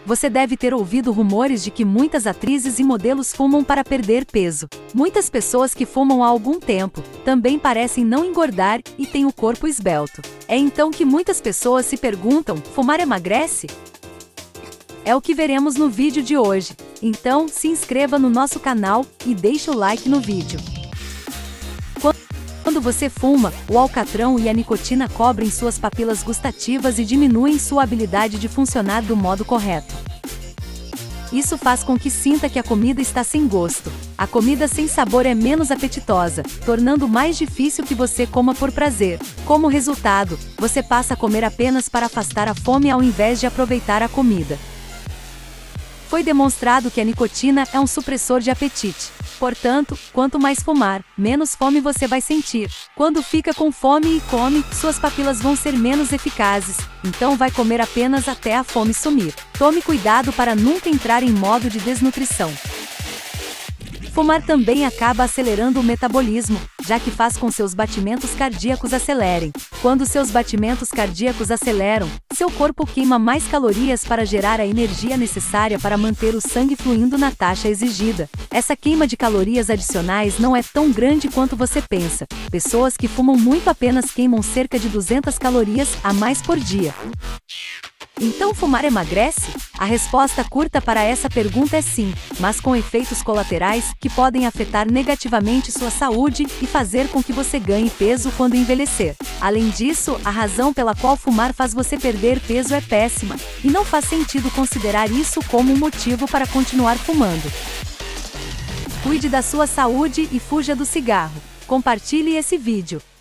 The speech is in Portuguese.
Você deve ter ouvido rumores de que muitas atrizes e modelos fumam para perder peso. Muitas pessoas que fumam há algum tempo também parecem não engordar e têm o corpo esbelto. É então que muitas pessoas se perguntam: fumar emagrece? É o que veremos no vídeo de hoje. Então, se inscreva no nosso canal e deixe o like no vídeo. Quando você fuma, o alcatrão e a nicotina cobrem suas papilas gustativas e diminuem sua habilidade de funcionar do modo correto. Isso faz com que sinta que a comida está sem gosto. A comida sem sabor é menos apetitosa, tornando mais difícil que você coma por prazer. Como resultado, você passa a comer apenas para afastar a fome ao invés de aproveitar a comida. Foi demonstrado que a nicotina é um supressor de apetite. Portanto, quanto mais fumar, menos fome você vai sentir. Quando fica com fome e come, suas papilas vão ser menos eficazes, então vai comer apenas até a fome sumir. Tome cuidado para nunca entrar em modo de desnutrição. Fumar também acaba acelerando o metabolismo, já que faz com que seus batimentos cardíacos acelerem. Quando seus batimentos cardíacos aceleram, seu corpo queima mais calorias para gerar a energia necessária para manter o sangue fluindo na taxa exigida. Essa queima de calorias adicionais não é tão grande quanto você pensa. Pessoas que fumam muito apenas queimam cerca de 200 calorias a mais por dia. Então fumar emagrece? A resposta curta para essa pergunta é sim, mas com efeitos colaterais que podem afetar negativamente sua saúde e fazer com que você ganhe peso quando envelhecer. Além disso, a razão pela qual fumar faz você perder peso é péssima, e não faz sentido considerar isso como um motivo para continuar fumando. Cuide da sua saúde e fuja do cigarro. Compartilhe esse vídeo.